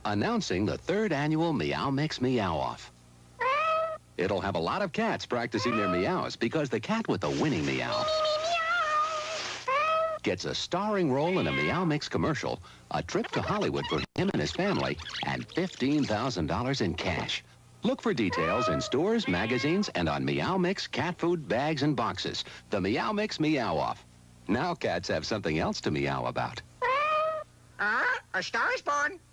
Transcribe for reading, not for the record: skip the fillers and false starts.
Announcing the 3rd annual Meow Mix Meow Off. It'll have a lot of cats practicing their meows because the cat with the winning meow gets a starring role in a Meow Mix commercial, a trip to Hollywood for him and his family, and $15,000 in cash. Look for details in stores, magazines, and on Meow Mix cat food bags and boxes. The Meow Mix Meow Off. Now cats have something else to meow about. A star is born.